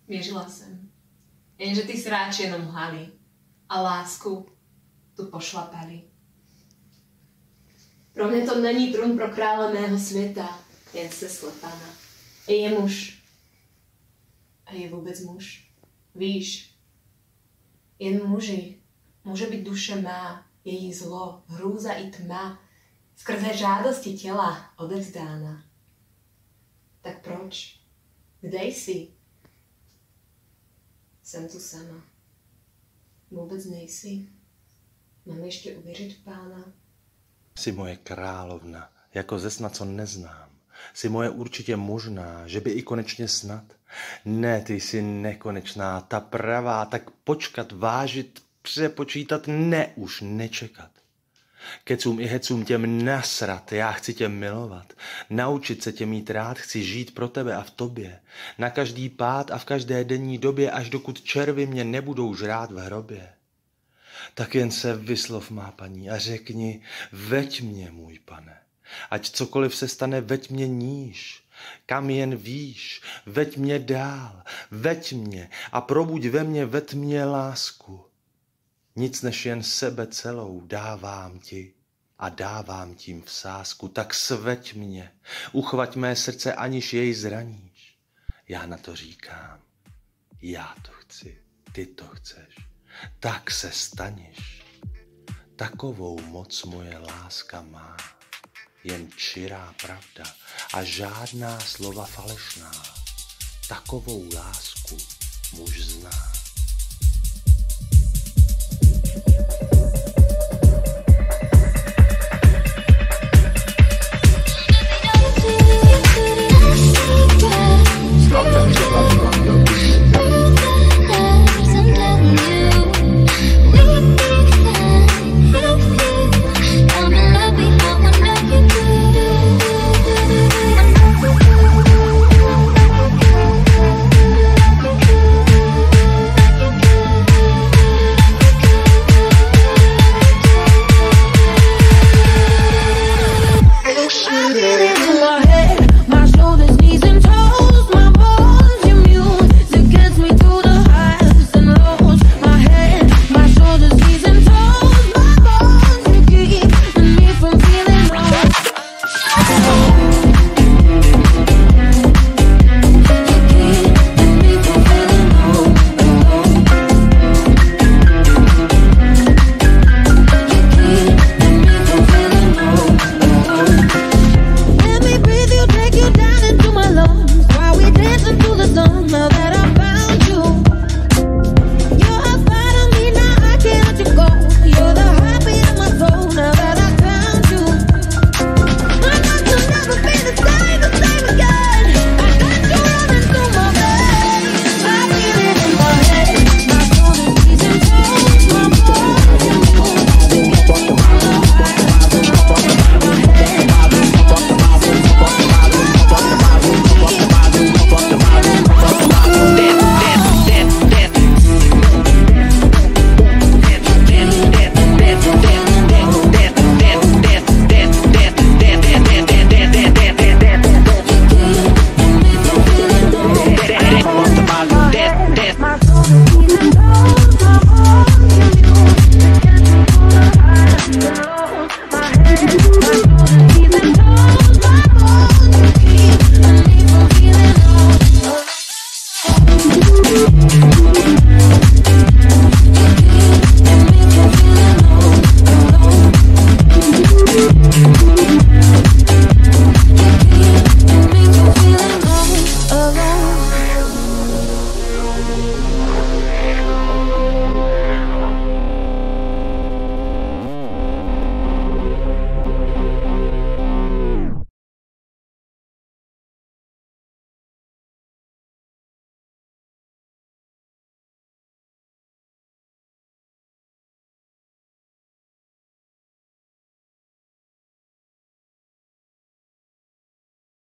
Věřila jsem. Jenže ty sráči jenom lhali a lásku tu pošlapali. Pro mě to není trůn pro krále mého světa, jen se slepana. Je muž. A je vůbec muž. Víš, jen muži může být duše má, její zlo, hrůza i tma, skrze žádosti těla odevzdána. Tak proč? Kde jsi? Jsem tu sama. Vůbec nejsi. Mám ještě uvěřit v Pána? Jsi moje královna, jako ze sna, co neznám. Jsi moje určitě možná, že by i konečně snad. Ne, ty jsi nekonečná, ta pravá, tak počkat, vážit, přepočítat, ne už nečekat. Kecům i hecům těm nasrat, já chci tě milovat. Naučit se tě mít rád, chci žít pro tebe a v tobě. Na každý pád a v každé denní době, až dokud červy mě nebudou žrát v hrobě. Tak jen se vyslov, má paní, a řekni, veď mě, můj pane. Ať cokoliv se stane, veď mě níž. Kam jen víš, veď mě dál, veď mě a probuď ve mně, veď mě lásku. Nic než jen sebe celou dávám ti a dávám tím v sázku, tak sveď mě, uchvať mé srdce, aniž jej zraníš. Já na to říkám, já to chci, ty to chceš, tak se staneš. Takovou moc moje láska má, jen čirá pravda a žádná slova falešná. Takovou lásku muž zná.